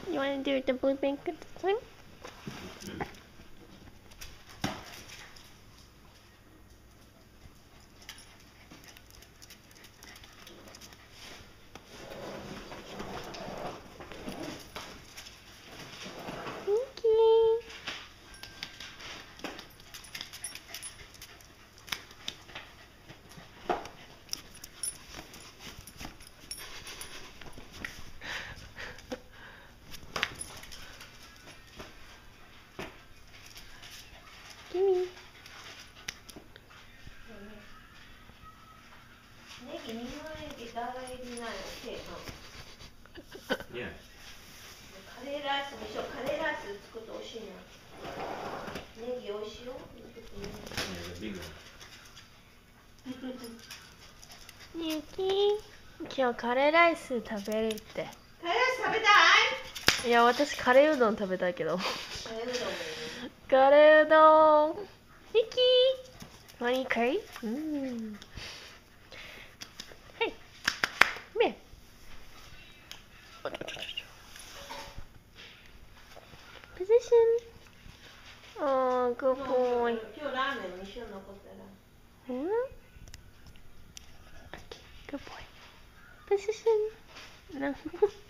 You want to do the blue blanket thing? Yuki. Gimme. ネギ2分の1ダー入りない OK な。 Yeah. カレーライスにしよう。カレーライス作ってほしいな。ネギ美味しいよ。 Yeah, the big one. Yuki. 今日カレーライス食べるって。 カレーライス食べたい？ いや、私カレーうどん食べたいけど。 カレーうどんもいいね。 カレーうどん。Yuki. Want to eat curry? Hey. Come here. Position. Oh, good boy. 今日ラーメンも一緒に残ったら。 Okay, good boy. Position. No.